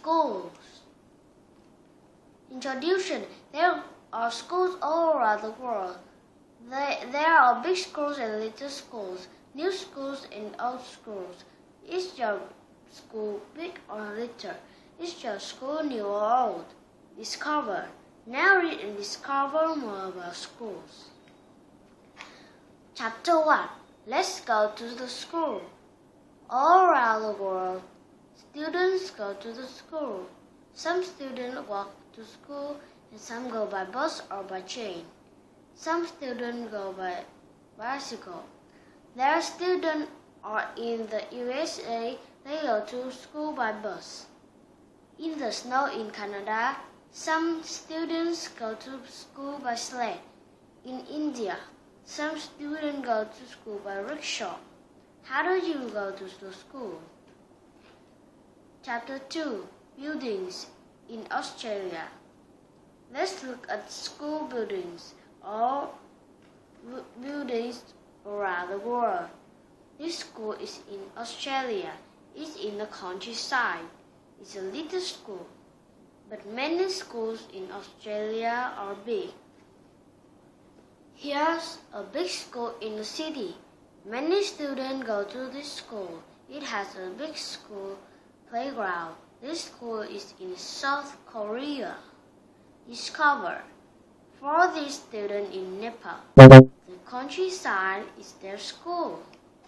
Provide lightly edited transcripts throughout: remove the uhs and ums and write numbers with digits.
schools. Introduction. There are schools all around the world. There are big schools and little schools, new schools and old schools. Is your school big or little? Is your school new or old? Discover. Now read and discover more about schools. Chapter 1. Let's go to the school. All around the world, students go to the school. Some students walk to school and some go by bus or by train. Some students go by bicycle. Their students are in the USA. They go to school by bus. In the snow in Canada, some students go to school by sled. In India, some students go to school by rickshaw. How do you go to the school? Chapter 2. Buildings in Australia. Let's look at school buildings or buildings around the world. This school is in Australia. It's in the countryside. It's a little school, but many schools in Australia are big. Here's a big school in the city. Many students go to this school. It has a big school playground. This school is in South Korea. Discover. For these students in Nepal, the countryside is their school.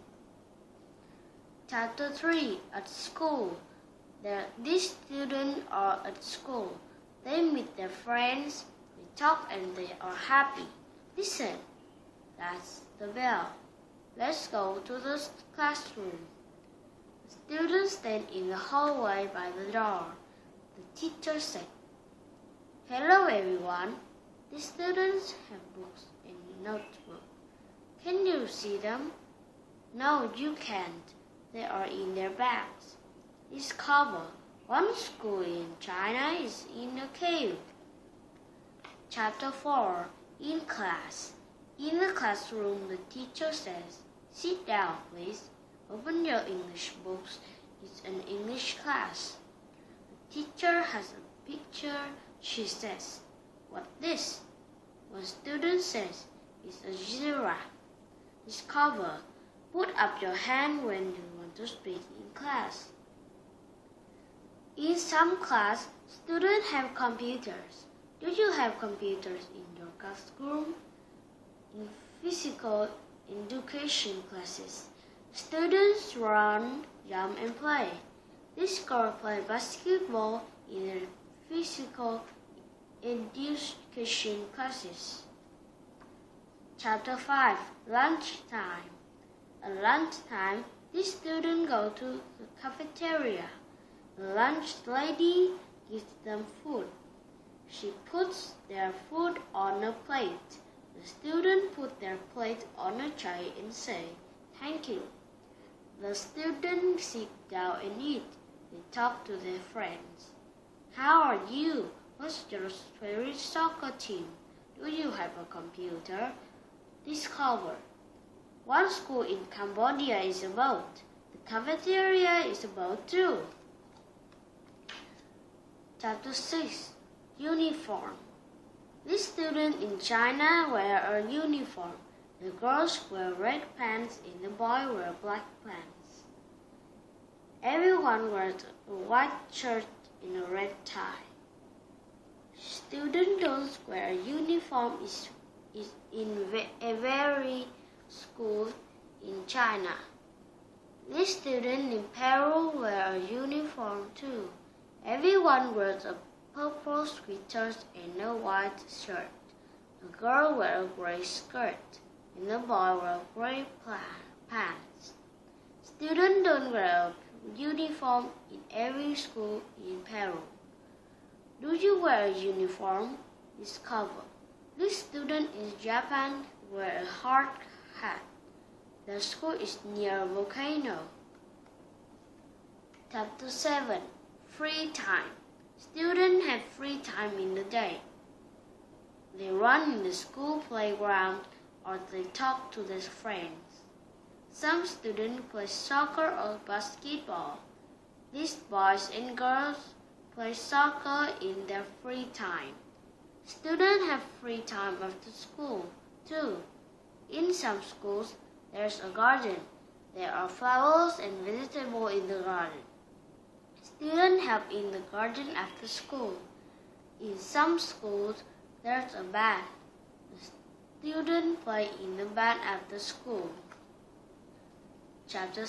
Chapter 3. At school. These students are at school. They meet their friends, they talk and they are happy. Listen, that's the bell. Let's go to the classroom. The students stand in the hallway by the door. The teacher said, "Hello everyone." The students have books and notebooks. Can you see them? No, you can't. They are in their bags. Discover. One school in China is in a cave. Chapter 4. In class. In the classroom, the teacher says, "Sit down, please. Open your English books. It's an English class." The teacher has a picture. She says, "What's this?" One student says, "It's a giraffe." Discover. Put up your hand when you want to speak in class. In some class, students have computers. Do you have computers in your classroom? In physical education classes, students run, jump, and play. This girl plays basketball in her physical education classes. Chapter 5. Lunchtime. At lunchtime, these students go to the cafeteria. The lunch lady gives them food. She puts their food on a plate. The students put their plate on a tray and say, "Thank you." The students sit down and eat. They talk to their friends. "How are you? What's your favorite soccer team? Do you have a computer?" Discover. One school in Cambodia is a boat. The cafeteria is a boat too. Chapter 6. Uniform. These students in China wear a uniform. The girls wear red pants and the boys wear black pants. Everyone wears a white shirt and a red tie. Students don't wear a uniform is in every school in China. These students in Peru wear a uniform too. Everyone wears a purple sweater and a white shirt. The girl wears a gray skirt and the boy wears gray pants. Students don't wear a uniform in every school in Peru. Do you wear a uniform? Discover. This student in Japan wears a hard hat. The school is near a volcano. Chapter 7. Free time. Students have free time in the day. They run in the school playground or they talk to their friends. Some students play soccer or basketball. These boys and girls play soccer in their free time. Students have free time after school, too. In some schools, there's a garden. There are flowers and vegetables in the garden. Students help in the garden after school. In some schools, there's a band. The students play in the band after school. Chapter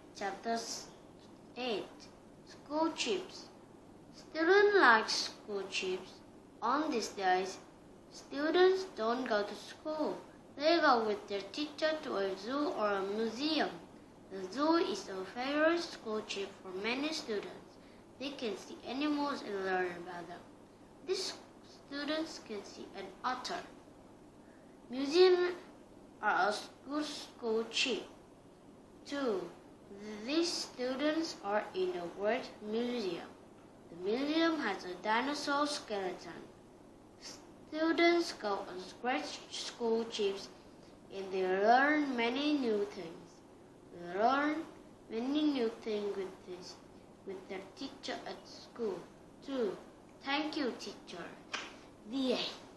8. School trips. Students like school trips. On these days, students don't go to school. They go with their teacher to a zoo or a museum. The zoo is a favorite school trip for many students. They can see animals and learn about them. These students can see an otter. Museums are a good school trip, too. These students are in a great museum. The museum has a dinosaur skeleton. Students go on great school trips and they learn many new things. They learn many new things with their teacher at school, too. Thank you, teacher. The end.